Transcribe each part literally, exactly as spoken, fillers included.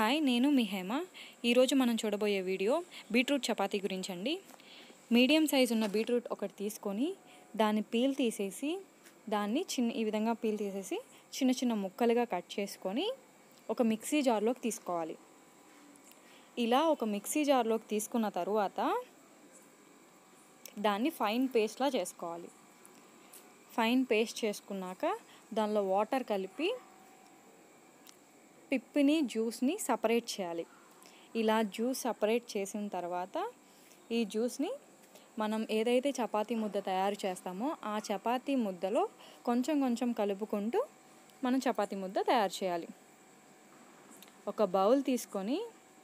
Hi, నేను మీ హేమ. ఈరోజు మనం చూడబోయే వీడియో బీట్రూట్ చపాతీ గురించి అండి. మీడియం సైజు ఉన్న బీట్రూట్ ఒకటి తీసుకొని దాన్ని పీల్ తీసేసి దాన్ని చిన్న ఈ విధంగా పీల్ తీసేసి చిన్న చిన్న ముక్కలుగా కట్ చేసుకొని ఒక మిక్సీ జార్లోకి తీసుకోవాలి. ఇలా ఒక మిక్సీ జార్లోకి తీసుకున్న తరువాత దాన్ని ఫైన్ పేస్ట్లా చేసుకోవాలి. ఫైన్ పేస్ట్ చేసుకున్నాక దానిలో వాటర్ కలిపి పిప్పిని జ్యూస్ని సపరేట్ చేయాలి. ఇలా జ్యూస్ సపరేట్ చేసిన తర్వాత ఈ జ్యూస్ని మనం ఏదైతే చపాతీ ముద్ద తయారు చేస్తామో ఆ చపాతీ ముద్దలో కొంచెం కొంచెం కలుపుకుంటూ మనం చపాతీ ముద్ద తయారు చేయాలి. ఒక బౌల్ తీసుకొని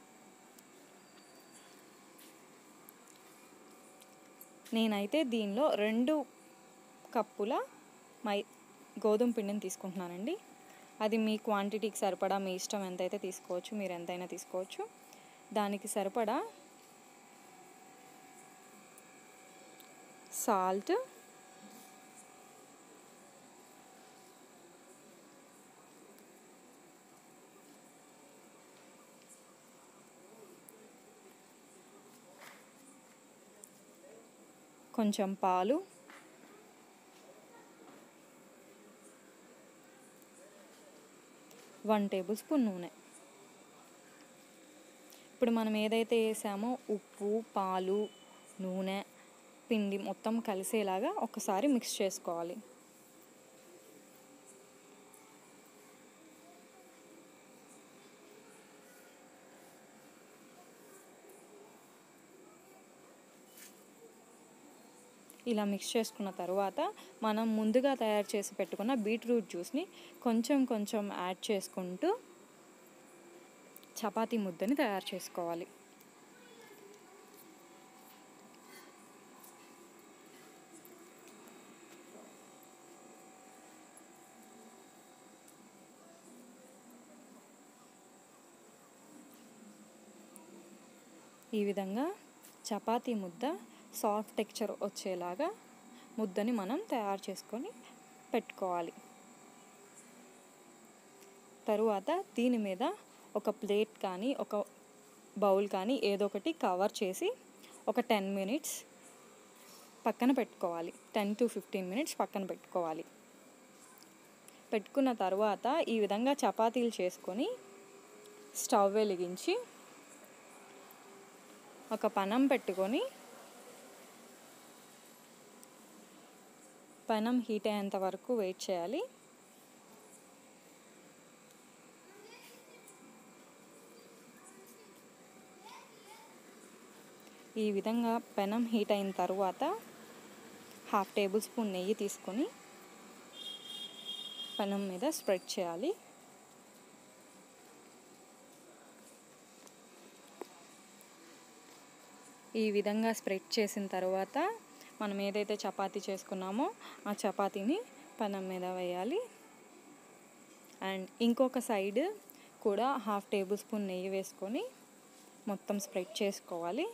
నేనైతే దీనిలో రెండు కప్పుల మై గోధుమ పిండిని తీసుకుంటున్నానండి. అది మీ క్వాంటిటీకి సరిపడా, మీ ఇష్టం ఎంతైతే తీసుకోవచ్చు, మీరు ఎంతైనా తీసుకోవచ్చు. దానికి సరిపడా సాల్ట్, కొంచెం పాలు, వన్ టేబుల్ స్పూన్ నూనె. ఇప్పుడు మనం ఏదైతే వేసామో ఉప్పు, పాలు, నూనె, పిండి మొత్తం కలిసేలాగా ఒకసారి మిక్స్ చేసుకోవాలి. ఇలా మిక్స్ చేసుకున్న తర్వాత మనం ముందుగా తయారు చేసి పెట్టుకున్న బీట్రూట్ జ్యూస్ని కొంచెం కొంచెం యాడ్ చేసుకుంటూ చపాతీ ముద్దని తయారు చేసుకోవాలి. ఈ విధంగా చపాతీ ముద్ద సాఫ్ట్ టెక్స్చర్ వచ్చేలాగా ముద్దని మనం తయారు చేసుకొని పెట్టుకోవాలి. తరువాత దీని మీద ఒక ప్లేట్ కానీ ఒక బౌల్ కానీ ఏదో ఒకటి కవర్ చేసి ఒక టెన్ మినిట్స్ పక్కన పెట్టుకోవాలి. టెన్ టు ఫిఫ్టీన్ మినిట్స్ పక్కన పెట్టుకోవాలి. పెట్టుకున్న తర్వాత ఈ విధంగా చపాతీలు చేసుకొని స్టవ్ వెలిగించి ఒక పెనం పెట్టుకొని పెనం హీట్ అయ్యేంత వరకు వెయిట్ చేయాలి. ఈ విధంగా పెనం హీట్ అయిన తర్వాత హాఫ్ టేబుల్ స్పూన్ నెయ్యి తీసుకొని పెనం మీద స్ప్రెడ్ చేయాలి. ఈ విధంగా స్ప్రెడ్ చేసిన తర్వాత మనం ఏదైతే చపాతీ చేసుకున్నామో ఆ చపాతీని పెనం మీద వేయాలి. అండ్ ఇంకొక సైడ్ కూడా హాఫ్ టేబుల్ స్పూన్ నెయ్యి వేసుకొని మొత్తం స్ప్రెడ్ చేసుకోవాలి.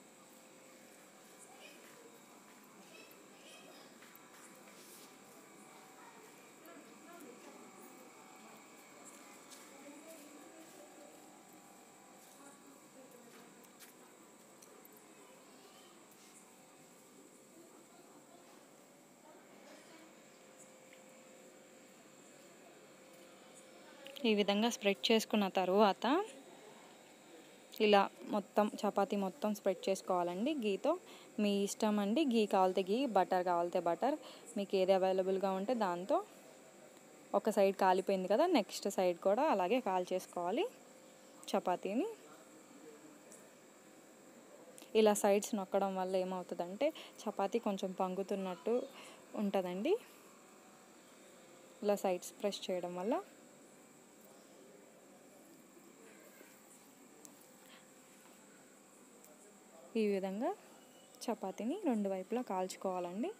ఈ విధంగా స్ప్రెడ్ చేసుకున్న తర్వాత ఇలా మొత్తం చపాతీ మొత్తం స్ప్రెడ్ చేసుకోవాలండి గీతో. మీ ఇష్టం అండి, గీ కావాలితే గీ, బటర్ కావాలితే బటర్, మీకు ఏది అవైలబుల్గా ఉంటే దాంతో. ఒక సైడ్ కాలిపోయింది కదా, నెక్స్ట్ సైడ్ కూడా అలాగే కాల్ చేసుకోవాలి చపాతీని. ఇలా సైడ్స్ నొక్కడం వల్ల ఏమవుతుందంటే చపాతీ కొంచెం పొంగుతున్నట్టు ఉంటుందండి. ఇలా సైడ్స్ ప్రెస్ చేయడం వల్ల. ఈ విధంగా చపాతీని రెండు వైపులా కాల్చుకోవాలండి.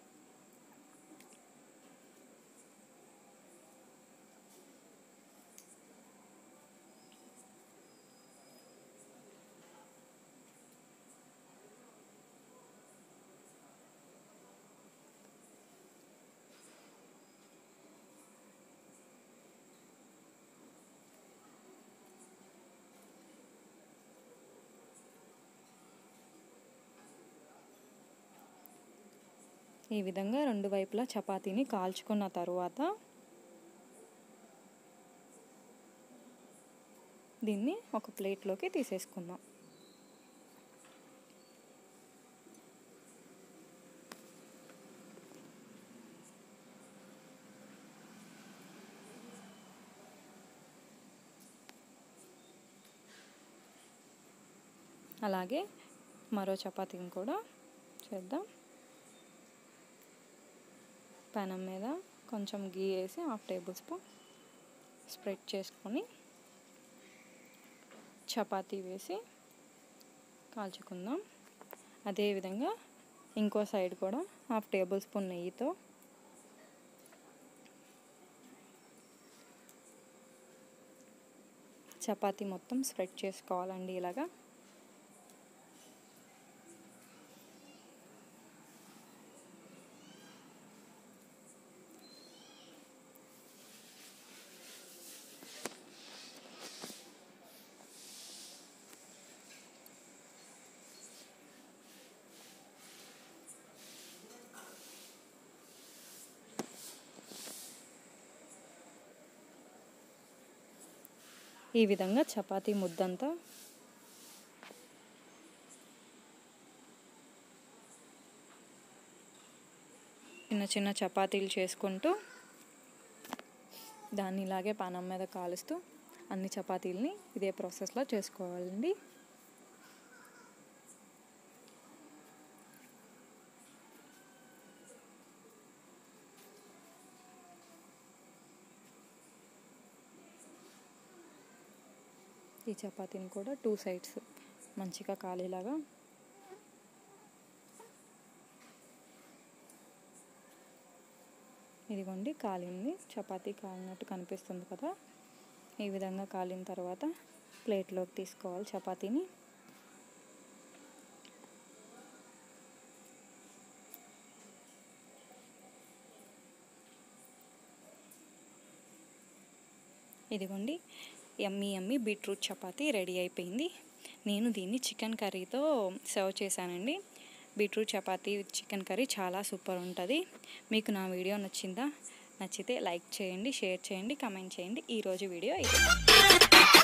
ఈ విధంగా రెండు వైపులా చపాతీని కాల్చుకున్న తర్వాత దీన్ని ఒక ప్లేట్లోకి తీసేసుకుందాం. అలాగే మరో చపాతీని కూడా చేద్దాం. పెనం మీద కొంచెం గీ వేసి హాఫ్ టేబుల్ స్పూన్ స్ప్రెడ్ చేసుకొని చపాతీ వేసి కాల్చుకుందాం. అదేవిధంగా ఇంకో సైడ్ కూడా హాఫ్ టేబుల్ స్పూన్ నెయ్యితో చపాతీ మొత్తం స్ప్రెడ్ చేసుకోవాలండి. ఇలాగా ఈ విధంగా చపాతీ ముద్దంతా చిన్న చిన్న చపాతీలు చేసుకుంటూ దాన్ని ఇలాగే పానం మీద కాలుస్తూ అన్ని చపాతీలని ఇదే ప్రాసెస్లో చేసుకోవాలండి. ఈ చపాతీని కూడా టూ సైడ్స్ మంచిగా కాలేలాగా ఇదిగోండి కాలింది. చపాతీ కాలినట్టు కనిపిస్తుంది కదా. ఈ విధంగా కాలిన తర్వాత ప్లేట్లోకి తీసుకోవాలి చపాతీని. ఇదిగోండి yummy yummy beetroot chapati ready అయిపోయింది. నేను దీన్ని చికెన్ కర్రీతో సర్వ్ చేశానండి. బీట్రూట్ చపాతీ చికెన్ కర్రీ చాలా సూపర్ ఉంటుంది. మీకు నా వీడియో నచ్చిందా? నచ్చితే లైక్ చేయండి, షేర్ చేయండి, కామెంట్ చేయండి. ఈరోజు వీడియో ఇది.